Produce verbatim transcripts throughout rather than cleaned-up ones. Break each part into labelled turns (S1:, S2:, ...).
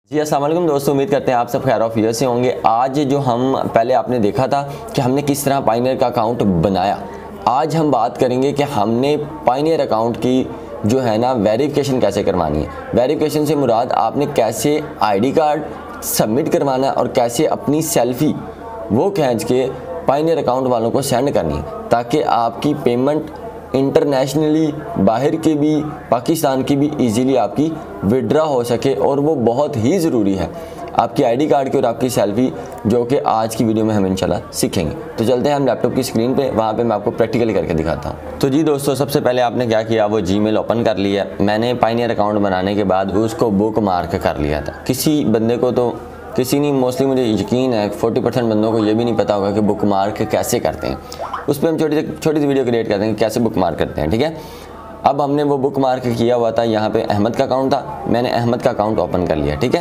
S1: जी अस्सलाम वालेकुम दोस्तों, उम्मीद करते हैं आप सब खैर ऑफियर से होंगे। आज जो हम पहले आपने देखा था कि हमने किस तरह पायनियर का अकाउंट बनाया, आज हम बात करेंगे कि हमने पायनियर अकाउंट की जो है ना वेरिफिकेशन कैसे करवानी है। वेरिफिकेशन से मुराद आपने कैसे आईडी कार्ड सबमिट करवाना है और कैसे अपनी सेल्फी वो खींच के पायनियर अकाउंट वालों को सेंड करनी है, ताकि आपकी पेमेंट इंटरनेशनली बाहर के भी पाकिस्तान की भी इजीली आपकी विड्रा हो सके। और वो बहुत ही ज़रूरी है आपकी आईडी कार्ड की और आपकी सेल्फी, जो कि आज की वीडियो में हम इंशाल्लाह सीखेंगे। तो चलते हैं हम लैपटॉप की स्क्रीन पे, वहाँ पे मैं आपको प्रैक्टिकली करके दिखाता हूँ। तो जी दोस्तों, सबसे पहले आपने क्या किया, वो जीमेल ओपन कर लिया। मैंने पायनियर अकाउंट बनाने के बाद उसको बुक मार्क कर लिया था। किसी बंदे को तो किसी नहीं, मोस्टली मुझे यकीन है फोर्टी परसेंट बंदों को ये भी नहीं पता होगा कि बुक मार्क कैसे करते हैं। उस पर हम छोटी छोटी सी वीडियो क्रिएट करते हैं कि कैसे बुक मार्क करते हैं, ठीक है। अब हमने वो बुक मार्क किया हुआ था, यहाँ पे अहमद का अकाउंट था, मैंने अहमद का अकाउंट ओपन कर लिया, ठीक है।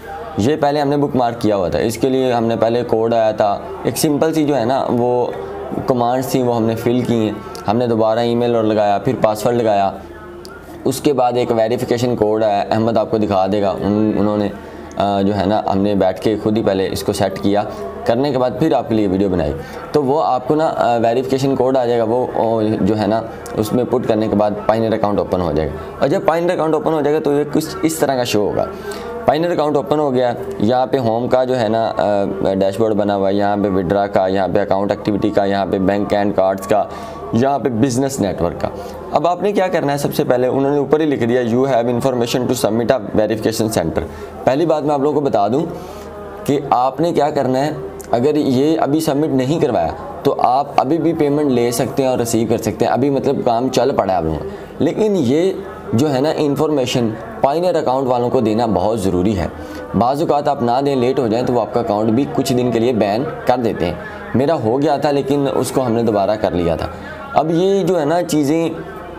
S1: ये पहले हमने बुक मार्क किया हुआ था, इसके लिए हमने पहले कोड आया था, एक सिंपल सी जो है ना वो कमांड्स थी वो हमने फिल की हैं। हमने दोबारा ईमेल और लगाया, फिर पासवर्ड लगाया, उसके बाद एक वेरिफिकेशन कोड आया, अहमद आपको दिखा देगा। उन, उन्होंने जो है ना हमने बैठ के खुद ही पहले इसको सेट किया, करने के बाद फिर आपके लिए वीडियो बनाई। तो वो आपको ना वेरिफिकेशन कोड आ जाएगा, वो जो है ना उसमें पुट करने के बाद पायनियर अकाउंट ओपन हो जाएगा। और जब पायनियर अकाउंट ओपन हो जाएगा तो ये कुछ इस तरह का शो होगा। पायनियर अकाउंट ओपन हो गया, यहाँ पे होम का जो है ना डैशबोर्ड बना हुआ है, यहाँ पे विड्रा का, यहाँ पे अकाउंट एक्टिविटी का, यहाँ पे बैंक एंड कार्ड्स का, यहाँ पे बिजनेस नेटवर्क का। अब आपने क्या करना है, सबसे पहले उन्होंने ऊपर ही लिख दिया you have information to submit a verification centre. पहली बात मैं आप लोगों को बता दूं कि आपने क्या करना है, अगर ये अभी सबमिट नहीं करवाया तो आप अभी भी पेमेंट ले सकते हैं और रिसीव कर सकते हैं। अभी मतलब काम चल पड़ा है आप लोगों को, लेकिन ये जो है ना इन्फॉर्मेशन पायनियर अकाउंट वालों को देना बहुत ज़रूरी है। बाज़ औक़ात आप ना दें, लेट हो जाए तो वो आपका अकाउंट भी कुछ दिन के लिए बैन कर देते हैं। मेरा हो गया था लेकिन उसको हमने दोबारा कर लिया था। अब ये जो है ना चीज़ें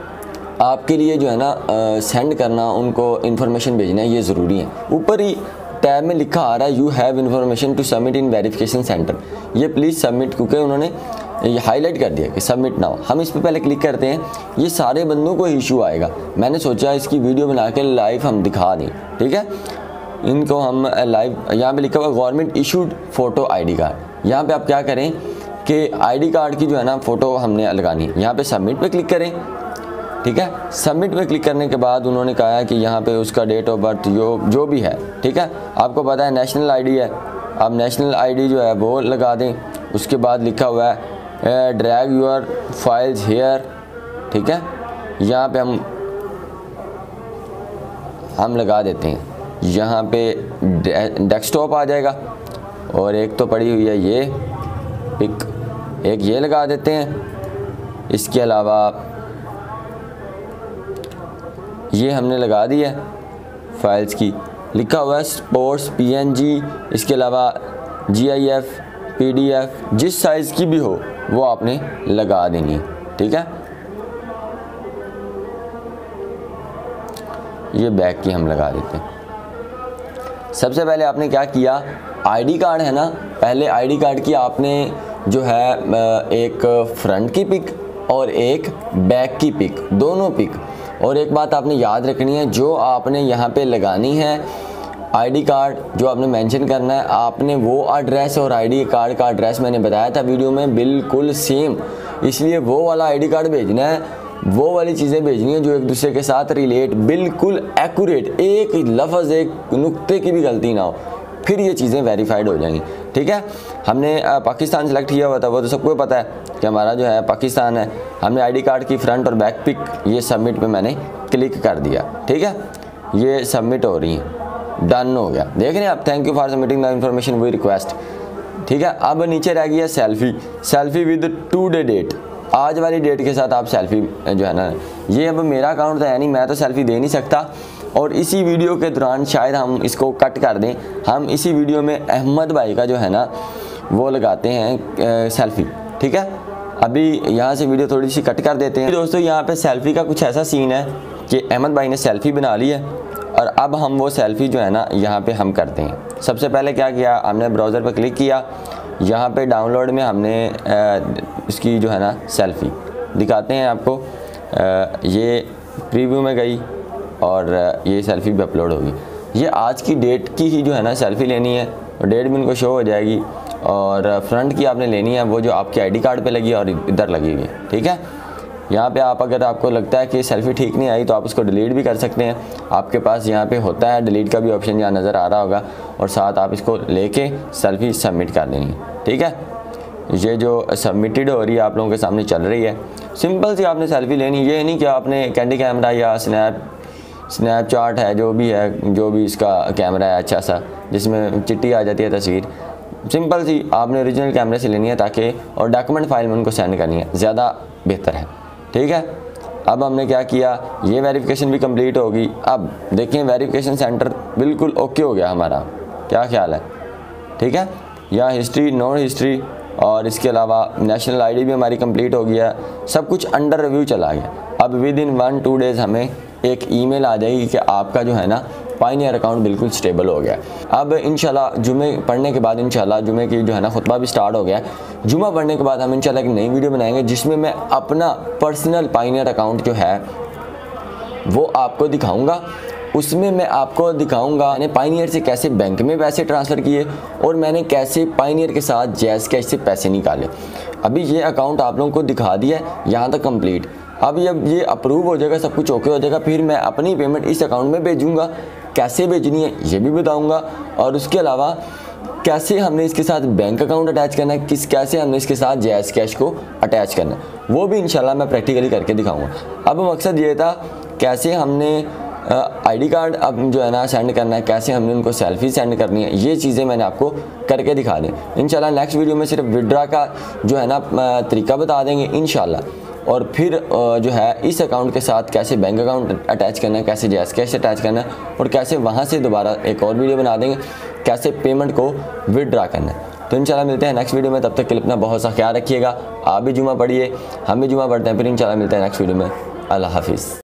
S1: आपके लिए जो है ना सेंड करना, उनको इन्फॉर्मेशन भेजना, ये ज़रूरी है। ऊपर ही टैब में लिखा आ रहा है you have information to submit in verification centre, ये प्लीज़ सबमिट, क्योंकि उन्होंने ये हाईलाइट कर दिया कि सबमिट नाउ। हम इस पर पहले क्लिक करते हैं, ये सारे बंदों को इशू आएगा। मैंने सोचा इसकी वीडियो बना के लाइव हम दिखा दें, ठीक है। इनको हम लाइव, यहाँ पे लिखा हुआ government issued photo ID card. यहाँ पे आप क्या करें कि आईडी कार्ड की जो है ना फ़ोटो हमने लगानी है। यहाँ पे सबमिट पे क्लिक करें, ठीक है। सबमिट पे क्लिक करने के बाद उन्होंने कहा है कि यहाँ पे उसका डेट ऑफ बर्थ जो जो भी है, ठीक है। आपको पता है नेशनल आईडी है, आप नेशनल आईडी जो है वो लगा दें। उसके बाद लिखा हुआ है ड्रैग योर फाइल्स हेयर, ठीक है। यहाँ पे हम हम लगा देते हैं, यहाँ पे डेस्कटॉप आ जाएगा, और एक तो पड़ी हुई है ये पिक, एक ये लगा देते हैं। इसके अलावा ये हमने लगा दी है फाइल्स की, लिखा हुआ है स्पोर्ट्स पीएनजी, इसके अलावा जीआईएफ, पीडीएफ, जिस साइज़ की भी हो वो आपने लगा देनी है, ठीक है। ये बैक की हम लगा देते हैं। सबसे पहले आपने क्या किया, आईडी कार्ड है ना, पहले आईडी कार्ड की आपने जो है एक फ्रंट की पिक और एक बैक की पिक, दोनों पिक। और एक बात आपने याद रखनी है, जो आपने यहाँ पे लगानी है आईडी कार्ड, जो आपने मेंशन करना है, आपने वो एड्रेस और आईडी कार्ड का एड्रेस मैंने बताया था वीडियो में बिल्कुल सेम, इसलिए वो वाला आईडी कार्ड भेजना है, वो वाली चीज़ें भेजनी है जो एक दूसरे के साथ रिलेट, बिल्कुल एक्यूरेट, एक लफ्ज़ एक नुक्ते की भी गलती ना हो, फिर ये चीज़ें वेरीफाइड हो जाएंगी, ठीक है। हमने पाकिस्तान सेलेक्ट किया हुआ था, वो तो सबको पता है कि हमारा जो है पाकिस्तान है। हमने आईडी कार्ड की फ्रंट और बैक पिक, ये सबमिट पे मैंने क्लिक कर दिया, ठीक है। ये सबमिट हो रही है, डन हो गया, देख रहे हैं आप, thank you for submitting the information we request, ठीक है। अब नीचे रह गया selfie, selfie with today date, आज वाली डेट के साथ आप सेल्फी जो है ना, ये अब मेरा अकाउंट तो है नहीं, मैं तो सेल्फी दे नहीं सकता, और इसी वीडियो के दौरान शायद हम इसको कट कर दें। हम इसी वीडियो में अहमद भाई का जो है ना वो लगाते हैं सेल्फी, ठीक है। अभी यहाँ से वीडियो थोड़ी सी कट कर देते हैं। दोस्तों यहाँ पे सेल्फी का कुछ ऐसा सीन है कि अहमद भाई ने सेल्फी बना ली है, और अब हम वो सेल्फी जो है ना यहाँ पे हम करते हैं। सबसे पहले क्या किया, हमने ब्राउज़र पर क्लिक किया, यहाँ पे डाउनलोड में हमने इसकी जो है ना सेल्फी दिखाते हैं आपको। आ, ये प्रीव्यू में गई और ये सेल्फी भी अपलोड होगी। ये आज की डेट की ही जो है ना सेल्फ़ी लेनी है, और डेट भी इनको शो हो जाएगी। और फ्रंट की आपने लेनी है वो जो आपके आईडी कार्ड पे लगी है और इधर लगी हुई है, ठीक है। यहाँ पे आप अगर आपको लगता है कि सेल्फ़ी ठीक नहीं आई तो आप उसको डिलीट भी कर सकते हैं। आपके पास यहाँ पे होता है डिलीट का भी ऑप्शन, यहाँ नज़र आ रहा होगा, और साथ आप इसको लेके सेल्फ़ी सबमिट कर देनी है, ठीक है। ये जो सबमिटेड हो रही है आप लोगों के सामने चल रही है। सिंपल सी आपने सेल्फ़ी लेनी, ये नहीं कि आपने कैंडी कैमरा या स्नैप स्नैपचैट है जो भी है, जो भी इसका कैमरा है अच्छा सा जिसमें चिट्टी आ जाती है तस्वीर, सिंपल सी आपने ओरिजिनल कैमरे से लेनी है ताकि, और डॉक्यूमेंट फाइल में उनको सेंड करनी है, ज़्यादा बेहतर है, ठीक है। अब हमने क्या किया, ये वेरिफिकेशन भी कंप्लीट होगी। अब देखें वेरिफिकेशन सेंटर बिल्कुल ओके हो गया हमारा, क्या ख्याल है, ठीक है। यहाँ हिस्ट्री, नॉन हिस्ट्री, और इसके अलावा नेशनल आईडी भी हमारी कंप्लीट हो गया, सब कुछ अंडर रिव्यू चला गया। अब within one two days हमें एक ईमेल आ जाएगी कि आपका जो है ना पायनियर अकाउंट बिल्कुल स्टेबल हो गया। अब इंशाल्लाह जुमे पढ़ने के बाद, इंशाल्लाह जुमे की जो है ना खुतबा भी स्टार्ट हो गया। जुमा पढ़ने के बाद हम इंशाल्लाह एक नई वीडियो बनाएंगे जिसमें मैं अपना पर्सनल पायनियर अकाउंट जो है वो आपको दिखाऊंगा। उसमें मैं आपको दिखाऊंगा मैंने पायनियर से कैसे बैंक में पैसे ट्रांसफ़र किए और मैंने कैसे पायनियर के साथ जैज़ कैश से पैसे निकाले। अभी ये अकाउंट आप लोगों को दिखा दिया यहाँ तक कंप्लीट। अब जब ये अप्रूव हो जाएगा, सब कुछ ओके हो जाएगा, फिर मैं अपनी पेमेंट इस अकाउंट में भेजूँगा। कैसे भेजनी है ये भी बताऊँगा, और उसके अलावा कैसे हमने इसके साथ बैंक अकाउंट अटैच करना है, किस कैसे हमने इसके साथ जैज़ कैश को अटैच करना है, वो भी इंशाल्लाह मैं प्रैक्टिकली करके दिखाऊँगा। अब मकसद ये था कैसे हमने आईडी कार्ड अब जो है ना सेंड करना है, कैसे हमने उनको सेल्फी सेंड करनी है, ये चीज़ें मैंने आपको करके दिखा दी। इंशाल्लाह नेक्स्ट वीडियो में सिर्फ विड्रा का जो है ना तरीका बता देंगे इंशाल्लाह, और फिर जो है इस अकाउंट के साथ कैसे बैंक अकाउंट अटैच करना है, कैसे जैज़ कैश अटैच करना है, और कैसे वहाँ से दोबारा एक और वीडियो बना देंगे कैसे पेमेंट को विड्रा करना है। तो इंशाल्लाह मिलते हैं नेक्स्ट वीडियो में, तब तक के लिए अपना बहुत सा ख्याल रखिएगा। आप भी जुमा पढ़िए, हम भी जुमा पढ़ते हैं, फिर इंशाल्लाह मिलते हैं नेक्स्ट वीडियो में। अल्लाह हाफिज़।